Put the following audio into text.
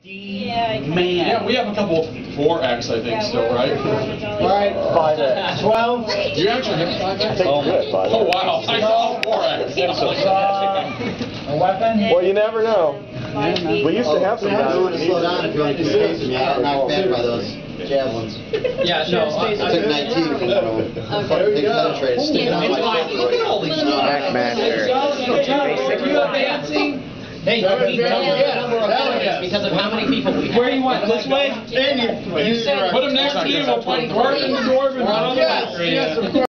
Man. Yeah, we have a couple 4X, I think, still, right? Right, 5X. 12? You actually have 5X? Oh, Oh, wow. I saw 4X. A weapon? Well, you never know. We used to have some guys. You want to slow down if you want to chase me. I got knocked back by those javelins. Yeah, no. I took 19 from one of them. They penetrated, sticking out my foot. Hackmaster. Hey, because of how many people we have. Where you want? This way? Put them next to you. We'll put Dwarf and Dwarf and one on the left. Yes, of course.